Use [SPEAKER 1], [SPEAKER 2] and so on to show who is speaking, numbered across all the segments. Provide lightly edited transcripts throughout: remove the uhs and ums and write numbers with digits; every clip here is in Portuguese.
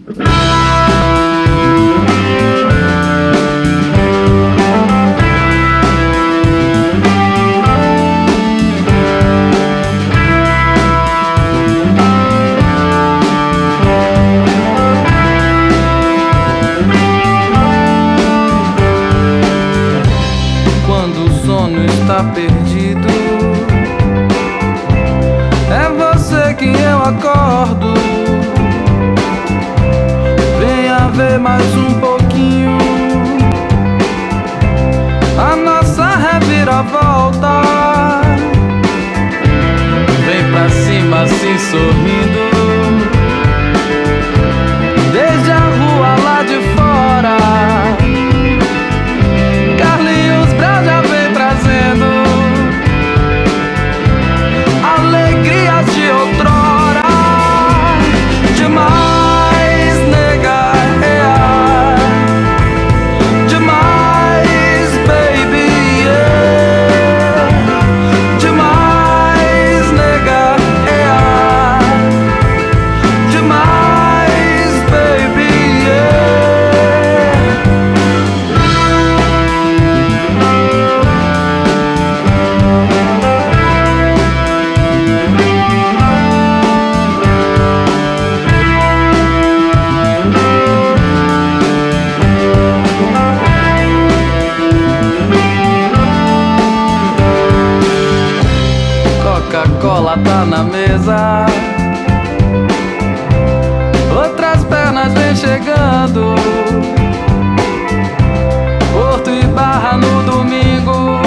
[SPEAKER 1] Quando o sono está perdido, é você quem eu acordo. Venha ver mais um pouquinho a nossa reviravolta. Vem pra cima assim sorrindo, desde a rua lá de fora. Carlinhos Brown já vem trazendo alegrias de outrora. Demais, nega, demais, baby, yeah. Demais, nega, demais, baby, yeah. Coca-Cola tá na mesa, outras pernas vem chegando. Porto e Barra no domingo,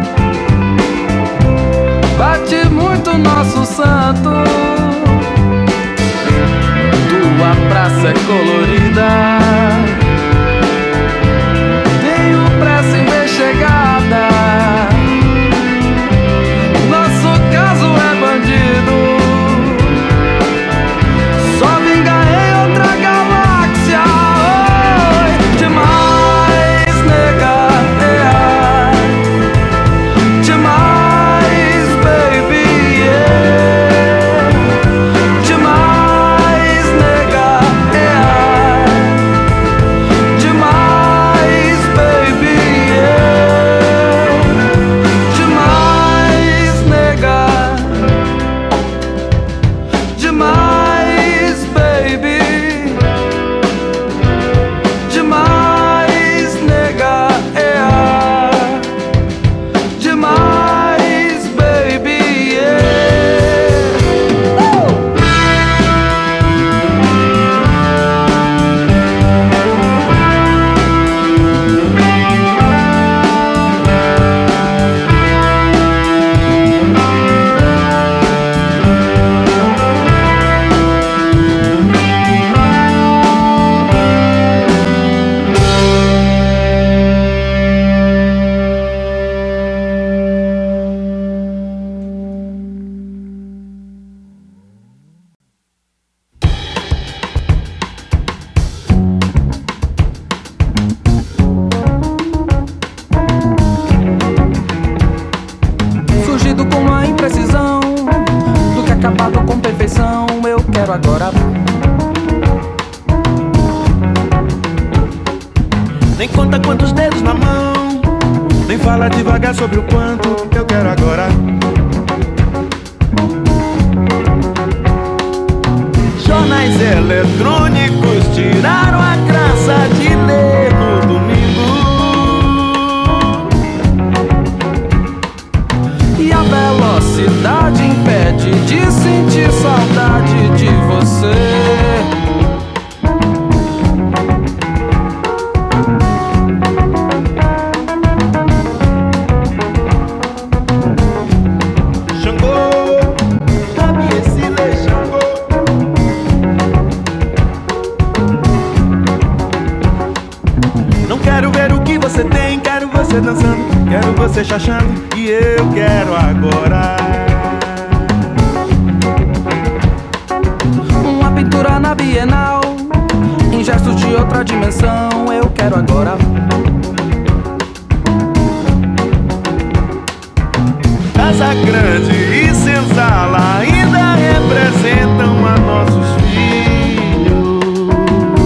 [SPEAKER 1] bate muito nosso santo. Tua praça é colorida, tenho pressa em ver chegada. Nosso caso é bandido, só vinga em outra galáxia. Oi, demais, nega, demais, baby, yeah. Demais, nega, demais, baby, yeah. Demais, nega, demais, baby, demais, nega, demais, baby, surgido com a imprecisão do que acabado com perfeição. Eu quero agora.
[SPEAKER 2] Nem conta quantos dedos na mão, nem fala devagar sobre o quanto eu quero agora. Jornais eletrônicos tiraram a graça de ler no domingo.
[SPEAKER 1] E a velocidade impede de sentir saudade de você.
[SPEAKER 2] Dançando, quero você chachando e eu quero agora.
[SPEAKER 1] Uma pintura na Bienal, em gestos de outra dimensão. Eu quero agora.
[SPEAKER 2] Casa grande e senzala ainda representam a nossos filhos.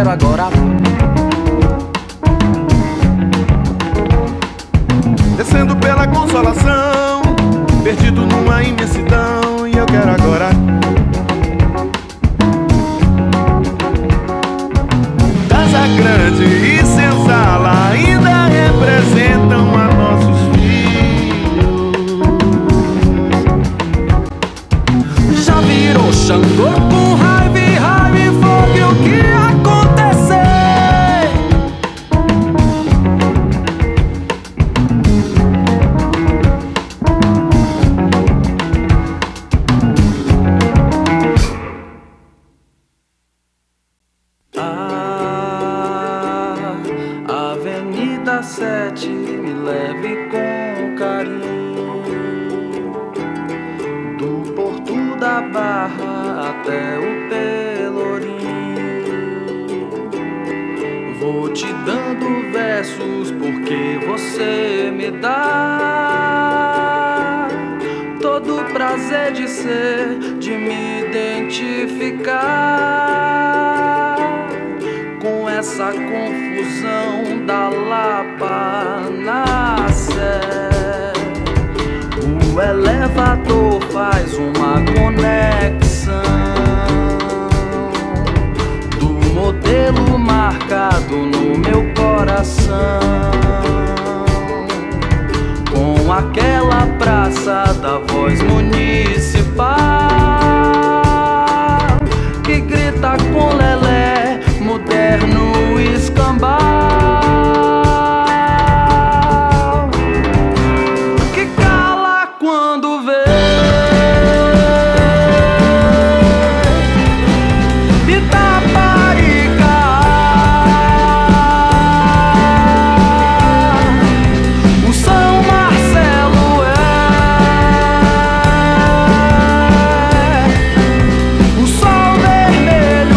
[SPEAKER 1] quero agora.
[SPEAKER 2] Descendo pela Consolação, perdido numa imensidão, e eu quero agora. Casa grande e senzala ainda representam a nossos filhos.
[SPEAKER 1] Já virou Xangô com raiva e raiva e fogo, e o que acontecer? Avenida 7, me leve com carinho, do Porto da Barra até o Pelourinho. Vou te dando versos porque você me dá todo o prazer de ser, de me identificar com essa confusão da Lapa na Sé. O elevador faz uma conexão do modelo marcado no meu coração com aquela praça da voz municipal que grita com lelé, moderno escambau, que cala quando vê Itaparica, o São Marcelo o sol vermelho,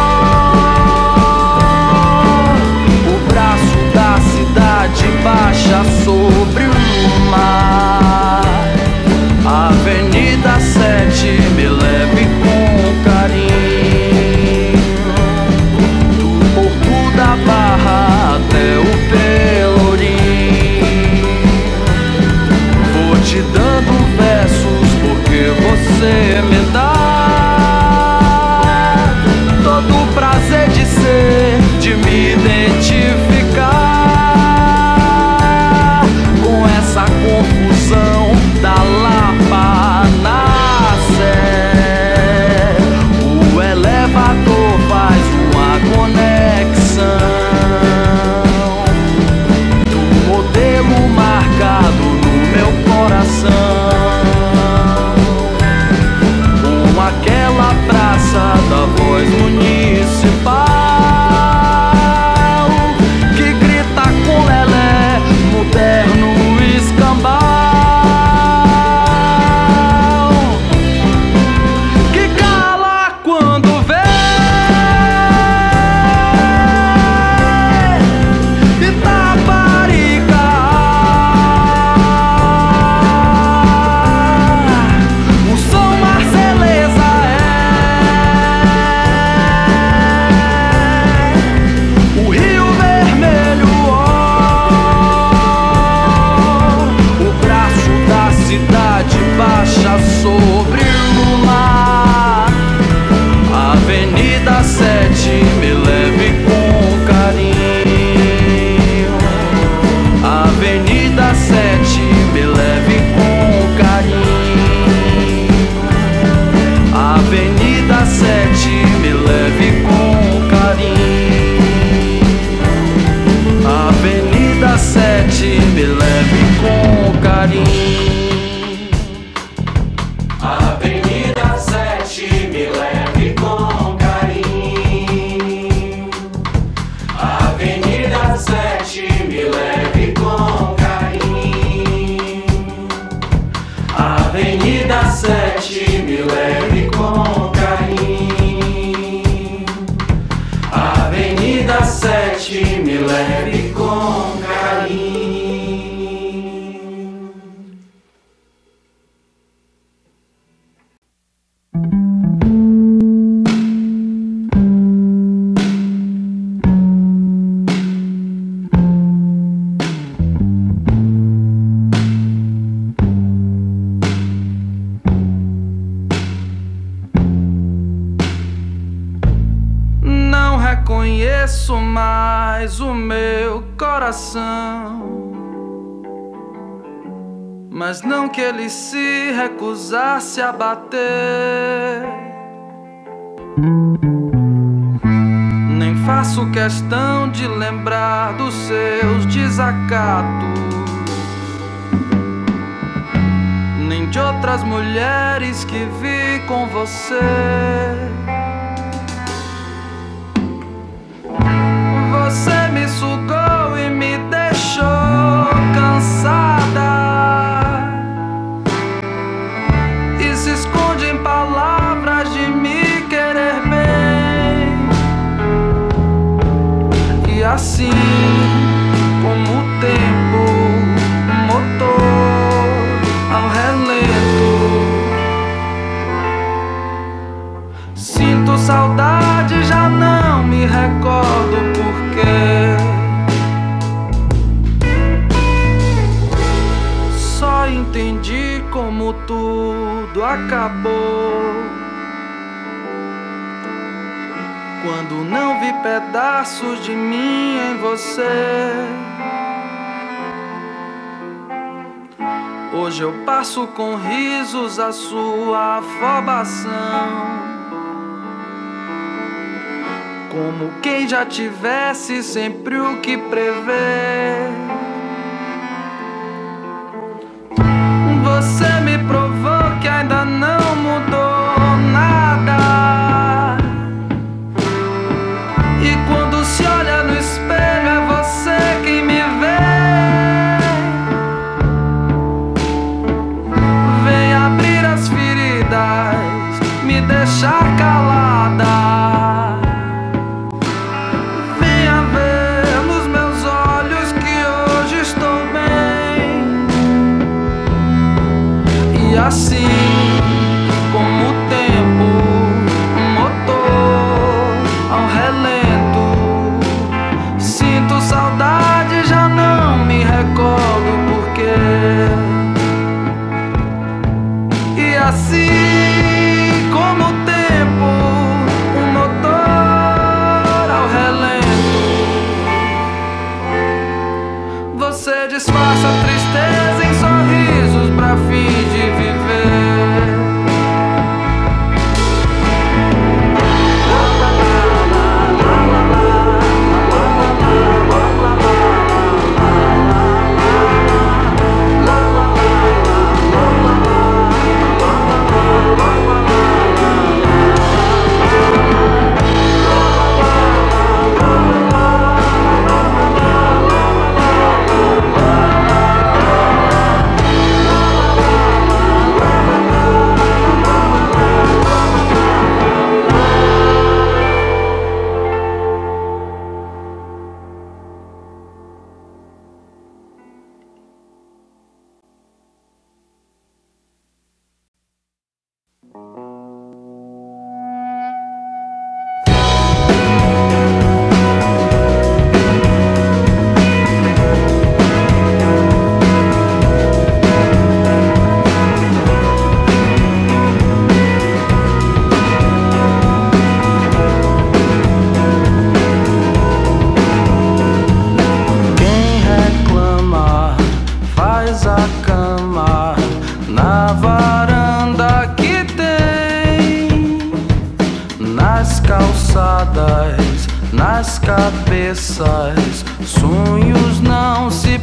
[SPEAKER 1] baixa sobre o mar. Avenida 7, me leve com carinho, do Porto da Barra até o Pelourinho. Vou te dando versos porque você me dá todo o prazer de ser, de me identificar essa confusão da Lapa na Sé. O elevador faz uma conexão do modelo marcado no meu coração com conheço mais o meu coração, mas não que ele se recusasse a bater. Nem faço questão de lembrar dos seus desacatos, nem de outras mulheres que vi com você. Você me sugou e me deixou cansada, e se esconde em palavras de me querer bem. E assim como o tempo, um motor ao relento, sinto saudade, já não me recordo porquê. Só entendi como tudo acabou quando não vi pedaços de mim em você. Hoje eu passo com risos a sua afobação, como quem já tivesse sempre o que prever. Você me provou que ainda não mudou nada, e quando se olha no espelho é você quem me vê. Vem abrir as feridas, me deixar calada. Venha ver nos meus olhos que hoje estou bem. E assim como o tempo, um motor ao relento, sinto saudade, já não me recordo porquê. E assim como o tempo, um motor ao relento, você disfarça a tristeza em sorrisos pra fim de viver. Nas cabeças, sonhos não se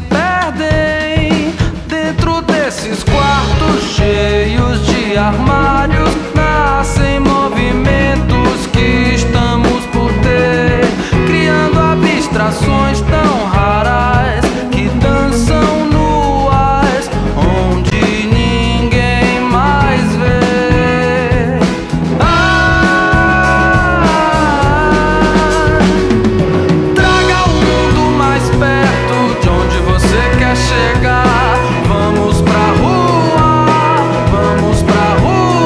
[SPEAKER 1] perdem dentro desses quartos cheios de armários. Nascem movimentos que estamos por ter, criando abstrações tão raras que dançam nuas onde ninguém mais vê. Chegar, vamos pra rua,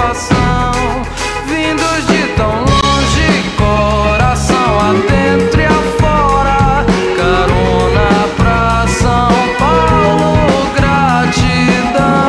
[SPEAKER 1] satisfação, vindos de tão longe, coração adentro e afora, carona pra São Paulo, gratidão.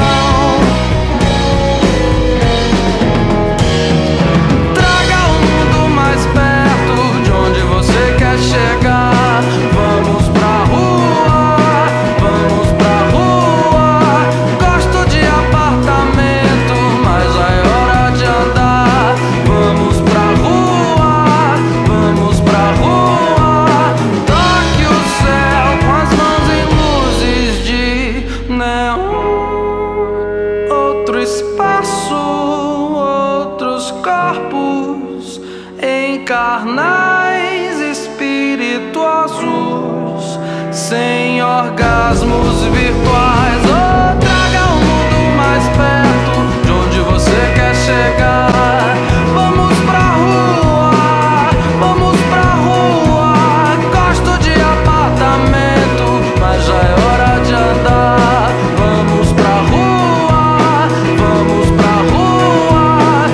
[SPEAKER 1] Traga o mundo mais perto de onde você quer chegar. Vamos pra rua, vamos pra rua. Gosto de apartamento, mas já é hora de andar. Vamos pra rua, vamos pra rua. Toque o céu com as mãos em luzes de neon. Outro espaço, outros corpos em carnais espirituosos, sem orgasmos virtuais. Oh, traga o mundo mais perto de onde você quer chegar. Vamos pra rua, vamos pra rua. Gosto de apartamento, mas já é hora de andar. Vamos pra rua, vamos pra rua.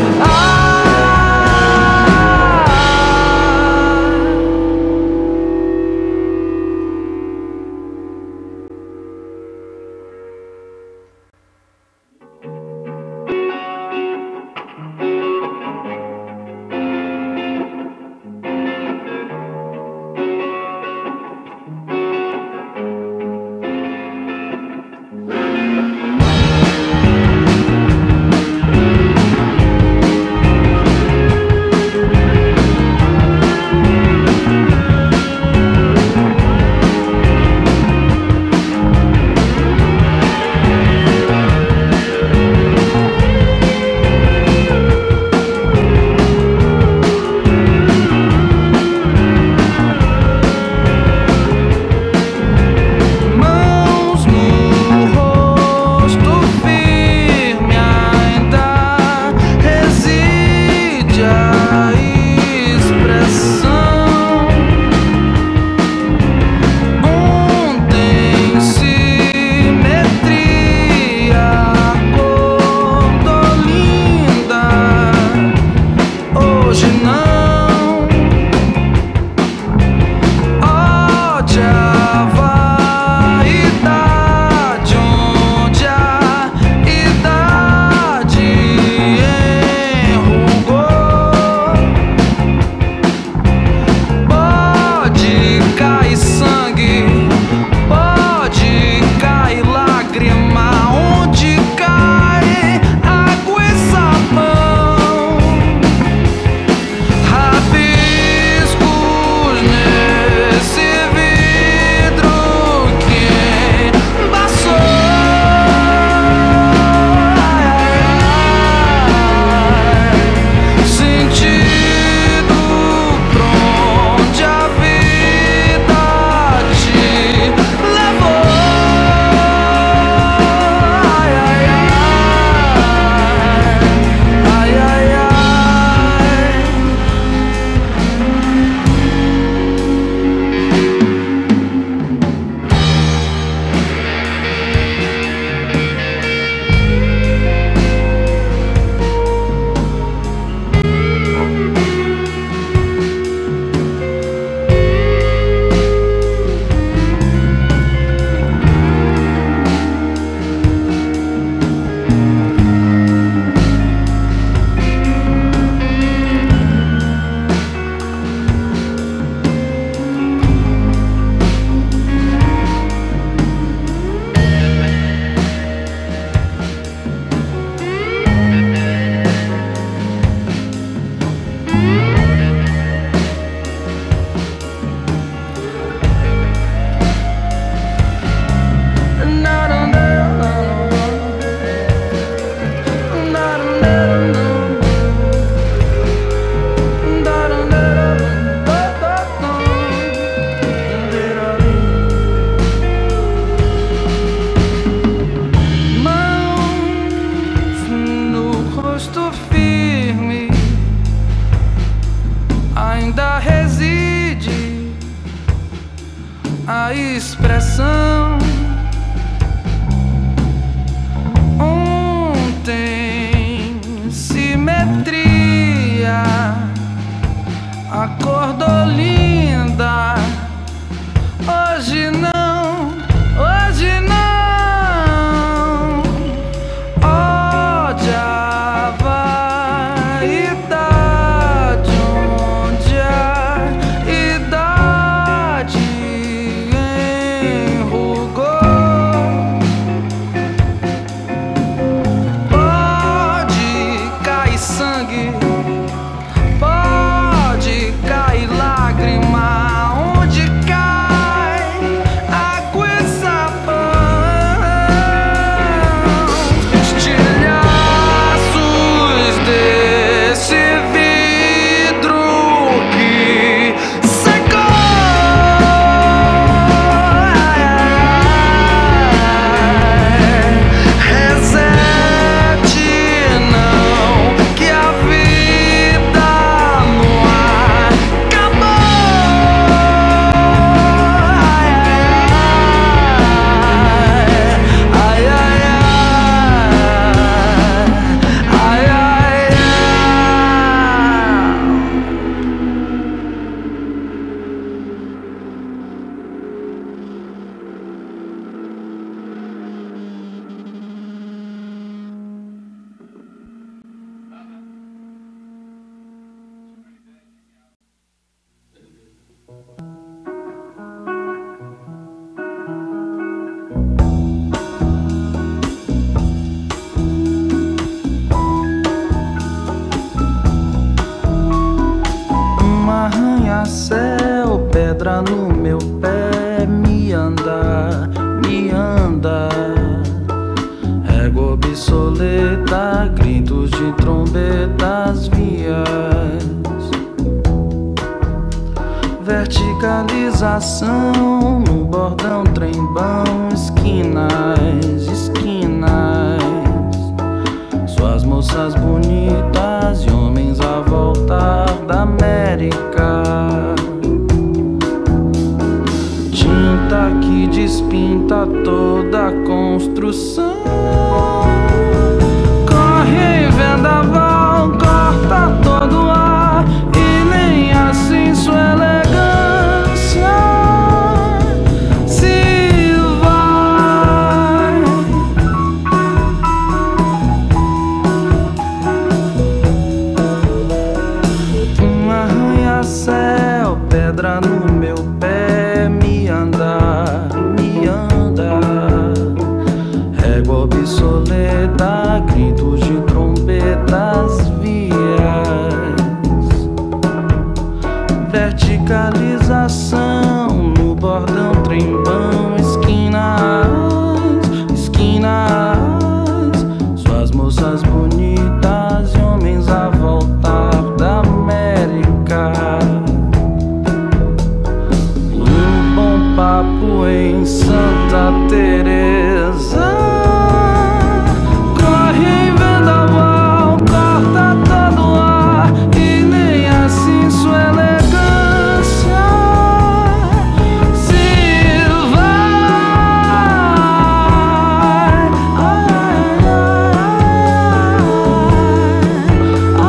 [SPEAKER 1] pedra no meu pé me anda, me anda. Régua obsoleta, gritos de trombetas, vias. Verticalização no bordão, trembão, esquinas, esquinas. Suas moças bonitas e homens a voltar da América. Tinta que despinta toda a construção. Corre vendaval, corta todo o ar, e nem assim sua elegância se vai. Um arranha-céu, pedra no meu pé me anda, me anda. Régua obsoleta, gritos de trombetas, vias. Verticalização no bordão, trembão, esquinas, esquinas. Suas moças bonitas e homens a voltar da América. Um bom papo em Santa Teresa. Corre em vendaval, corta todo o ar, e nem assim sua elegância se vai. Ai, ai, ai,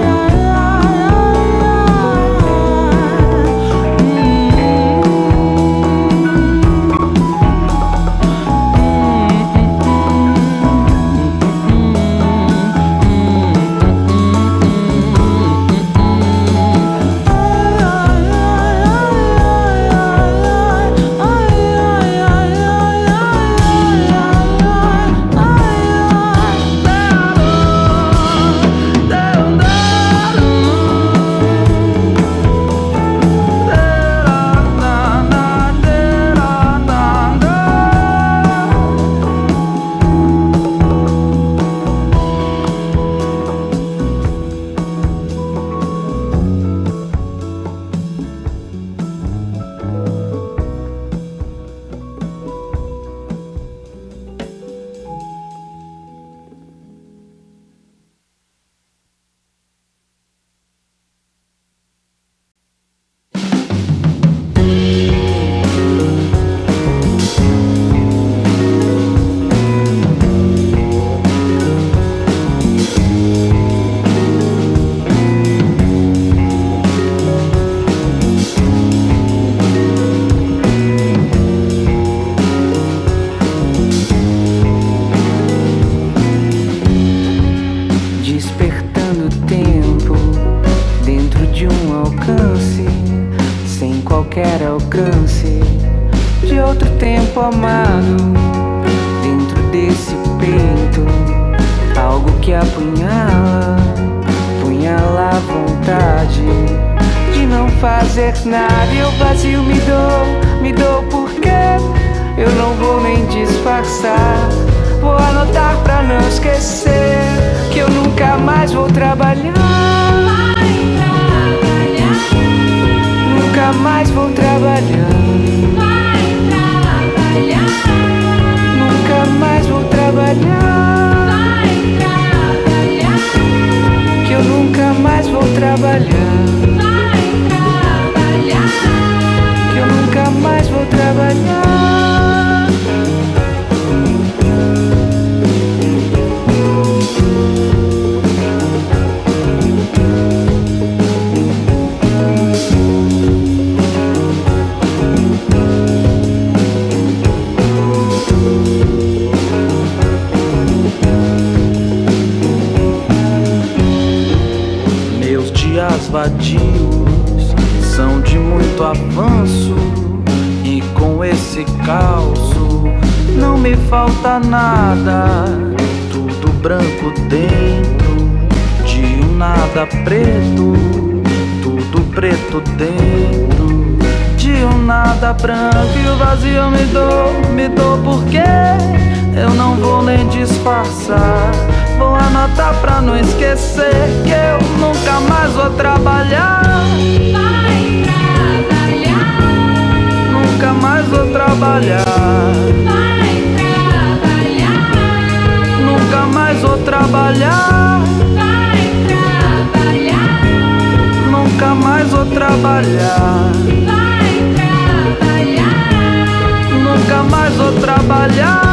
[SPEAKER 1] despertando o tempo dentro de um alcance, sem qualquer alcance de outro tempo amado. Dentro desse peito, algo que apunhala, punhala a vontade de não fazer nada. E eu vazio me dou porque eu não vou nem disfarçar. Vou anotar pra não esquecer que eu nunca mais vou trabalhar.
[SPEAKER 3] Vai trabalhar.
[SPEAKER 1] Nunca mais vou trabalhar.
[SPEAKER 3] Vai trabalhar.
[SPEAKER 1] Nunca mais vou trabalhar.
[SPEAKER 3] Vai trabalhar.
[SPEAKER 1] Que eu nunca mais vou trabalhar.
[SPEAKER 3] Vai trabalhar.
[SPEAKER 1] Que eu nunca mais vou trabalhar. Vadios são de muito avanço, e com esse calço não me falta nada. Tudo branco dentro de um nada preto, tudo preto dentro de um nada branco e o vazio me dou porque eu não vou nem disfarçar. Vou anotar pra não esquecer que eu nunca mais vou trabalhar.
[SPEAKER 3] Vai trabalhar,
[SPEAKER 1] Nunca mais vou trabalhar.
[SPEAKER 3] vai trabalhar,
[SPEAKER 1] Nunca mais vou trabalhar.
[SPEAKER 3] vai trabalhar,
[SPEAKER 1] Nunca mais vou trabalhar.
[SPEAKER 3] vai trabalhar.
[SPEAKER 1] Nunca mais vou trabalhar.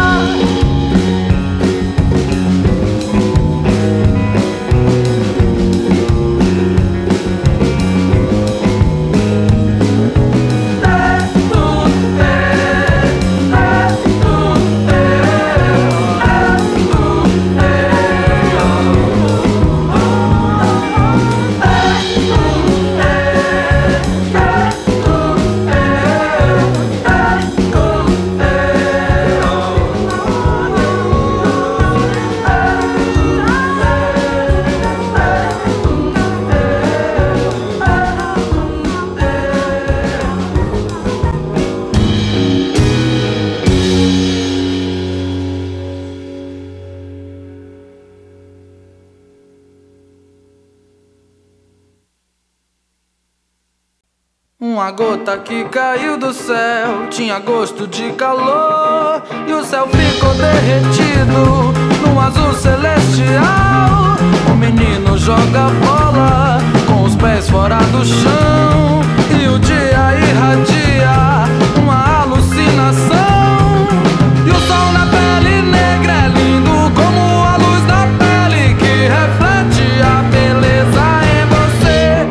[SPEAKER 1] Uma gota que caiu do céu tinha gosto de calor e o céu ficou derretido num azul celestial. O menino joga bola com os pés fora do chão e o dia irradia uma alucinação. E o sol na pele negra é lindo como a luz da pele que reflete a beleza em você.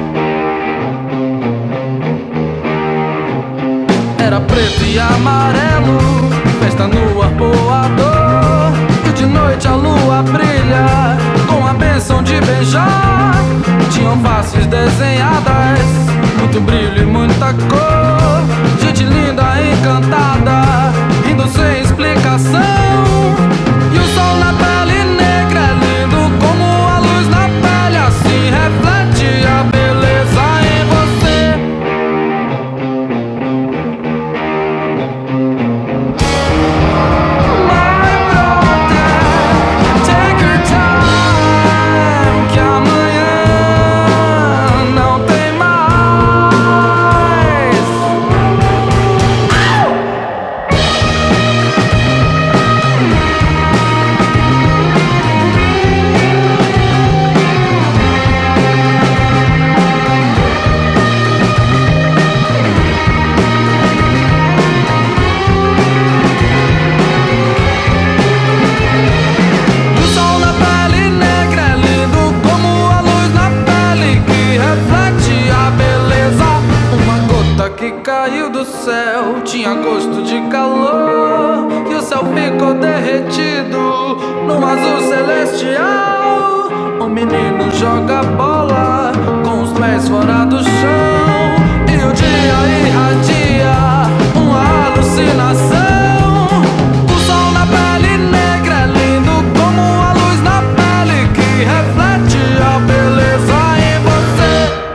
[SPEAKER 1] Era preto e amarelo, festa no arpoador. E de noite a lua brilha com a bênção de beijar. Tinham faces desenhadas, muito brilho e muita cor. Gente linda, encantada, rindo sem explicação. E o sol na pele negra é lindo como a luz na pele, assim reflete a beleza em você. Take your time, que amanhã não tem mais. O sol na pele negra é lindo como a luz na pele que reflete a beleza. Uma gota que caiu do céu tinha gosto de calor e o céu ficou derretido num azul celestial. O menino joga bola com os pés fora do chão e o dia irradia uma alucinação. O sol na pele negra é lindo como a luz na pele que reflete a beleza em você.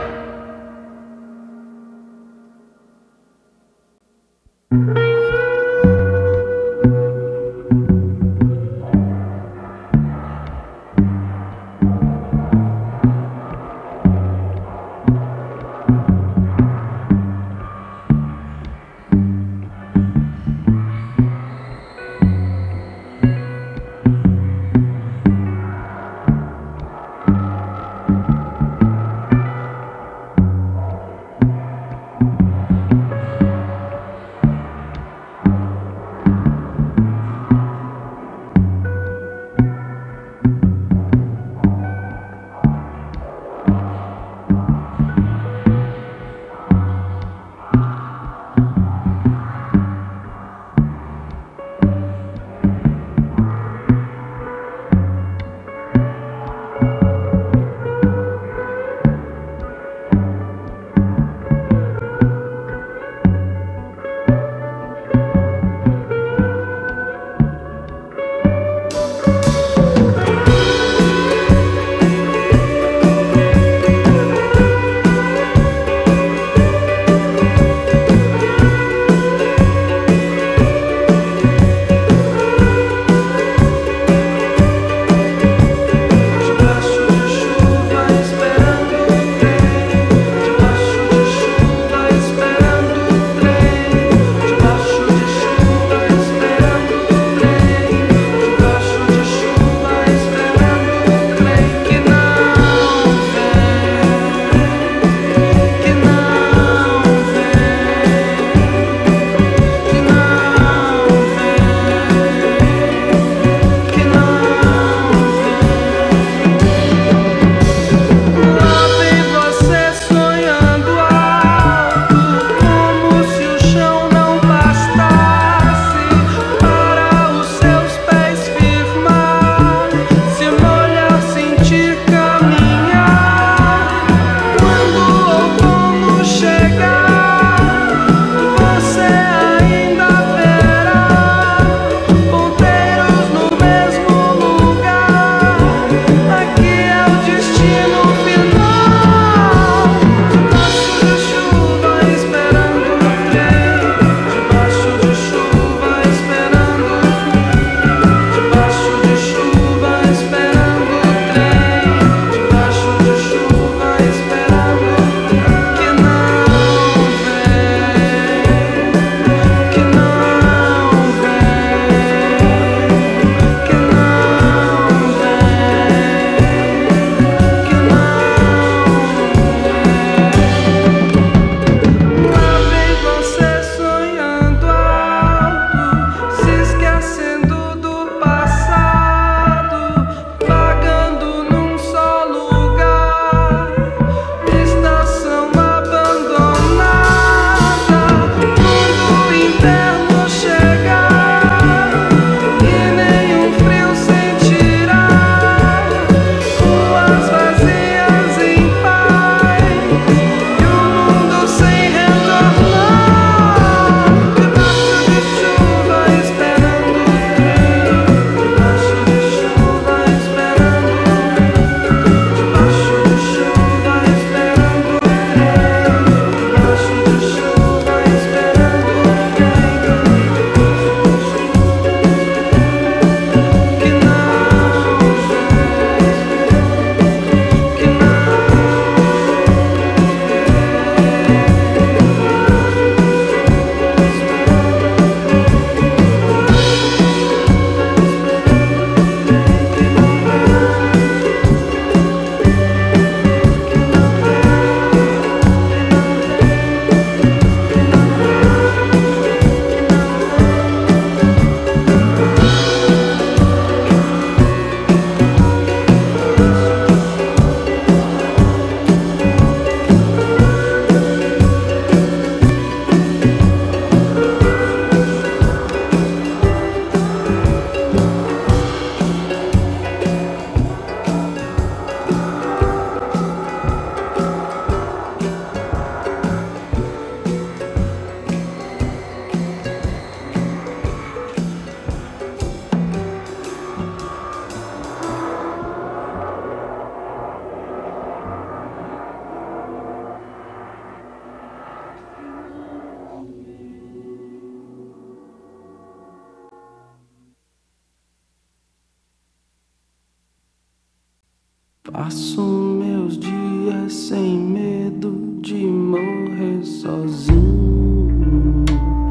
[SPEAKER 1] Passo meus dias sem medo de morrer sozinho,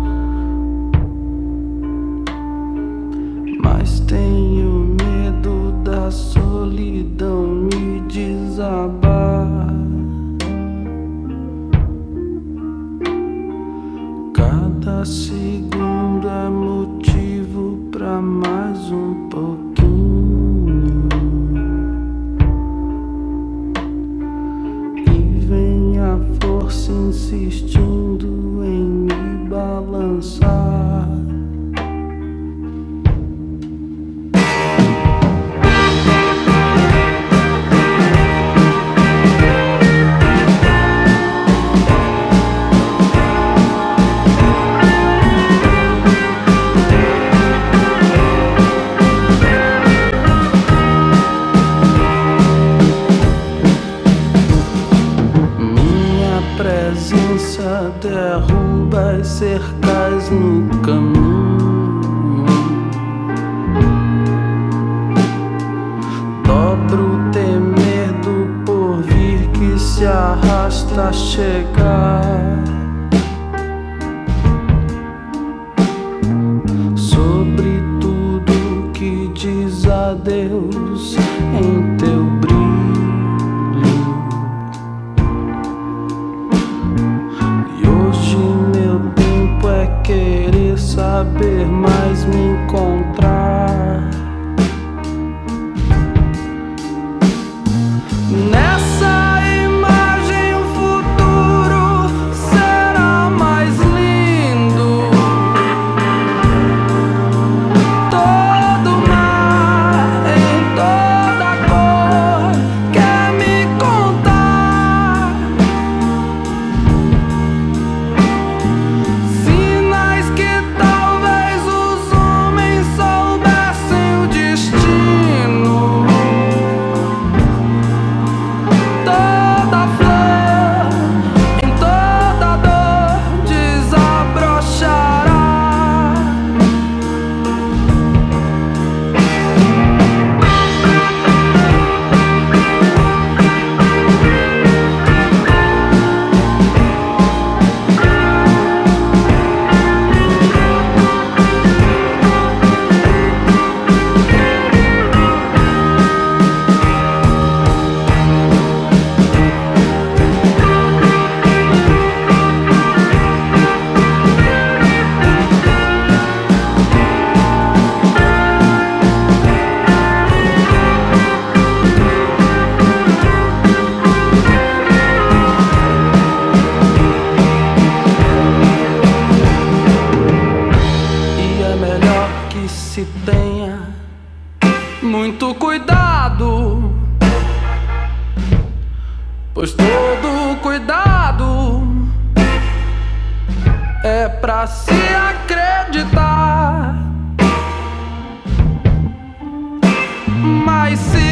[SPEAKER 1] mas tenho medo da solidão me desabar. Cada segundo é motivo pra mais um pouquinho. Força insistindo em me balançar. Presença derruba as cercas no caminho. Dobro o temer do porvir que se arrasta a chegar. Sobre tudo que diz adeus em teu brilho. Querer saber mais, me encontrar nessa imagem. O futuro será mais lindo. Todo mar em toda cor quer me contar. Se tenha muito cuidado, pois todo cuidado é pra se acreditar. Mas se